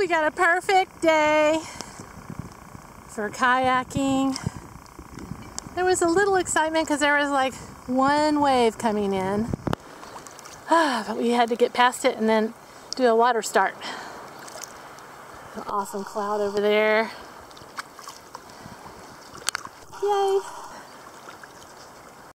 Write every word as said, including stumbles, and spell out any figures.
we got a perfect day for kayaking. There was a little excitement because there was like one wave coming in. But we had to get past it and then do a water start. An awesome cloud over there. Yay!